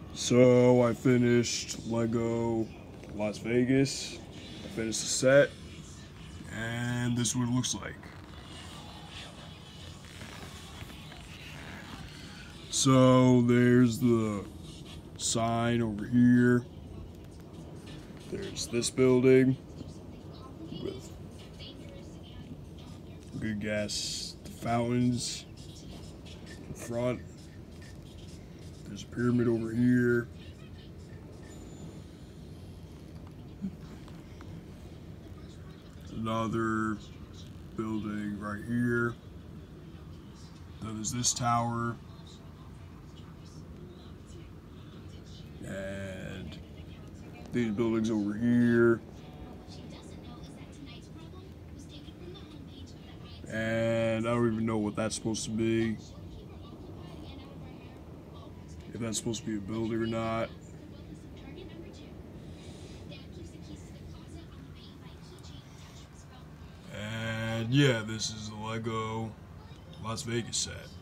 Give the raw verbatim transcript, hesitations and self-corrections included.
So I finished Lego Las Vegas. I finished the set, and this is what it looks like. So there's the sign over here. There's this building with good gas fountains in front. There's a pyramid over here. Another building right here. Then there's this tower. And these buildings over here. And I don't even know what that's supposed to be. If that's supposed to be a building or not. And yeah, this is the Lego Las Vegas set.